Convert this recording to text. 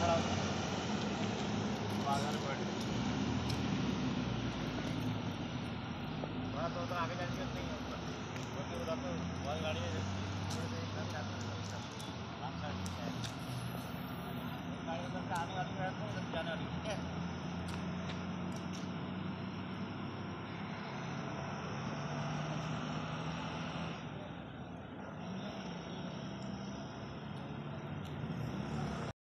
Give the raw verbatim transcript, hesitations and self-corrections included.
खड़ा बाजार बैठ थोड़ा तो आगे जाने की नहीं है ऊपर, बता तो बहुत गाड़ी